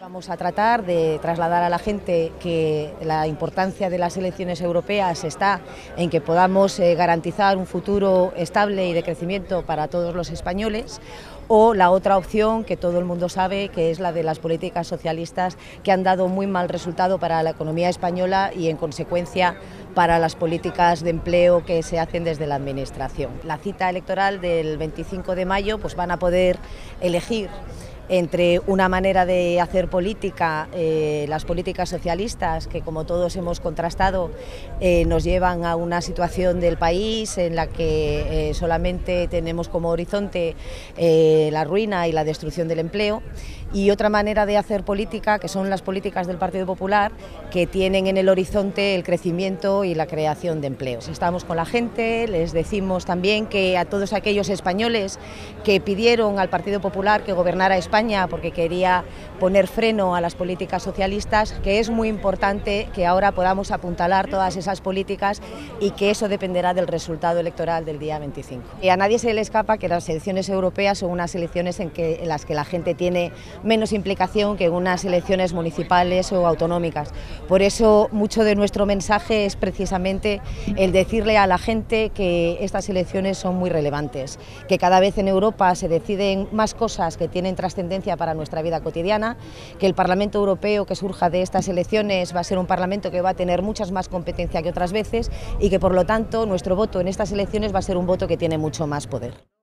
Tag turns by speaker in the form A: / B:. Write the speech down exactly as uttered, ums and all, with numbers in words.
A: Vamos a tratar de trasladar a la gente que la importancia de las elecciones europeas está en que podamos eh, garantizar un futuro estable y de crecimiento para todos los españoles, o la otra opción que todo el mundo sabe, que es la de las políticas socialistas, que han dado muy mal resultado para la economía española y en consecuencia para las políticas de empleo que se hacen desde la administración. La cita electoral del veinticinco de mayo pues van a poder elegir entre una manera de hacer política, eh, las políticas socialistas, que como todos hemos contrastado, eh, nos llevan a una situación del país en la que eh, solamente tenemos como horizonte eh, la ruina y la destrucción del empleo, y otra manera de hacer política, que son las políticas del Partido Popular, que tienen en el horizonte el crecimiento y la creación de empleos. Estamos con la gente, les decimos también que a todos aquellos españoles que pidieron al Partido Popular que gobernara España porque quería poner freno a las políticas socialistas, que es muy importante que ahora podamos apuntalar todas esas políticas y que eso dependerá del resultado electoral del día veinticinco. Y a nadie se le escapa que las elecciones europeas son unas elecciones en, que, en las que la gente tiene menos implicación que en unas elecciones municipales o autonómicas. Por eso mucho de nuestro mensaje es precisamente el decirle a la gente que estas elecciones son muy relevantes, que cada vez en Europa se deciden más cosas que tienen trascendencia para nuestra vida cotidiana, que el Parlamento Europeo que surja de estas elecciones va a ser un Parlamento que va a tener muchas más competencia que otras veces y que por lo tanto nuestro voto en estas elecciones va a ser un voto que tiene mucho más poder.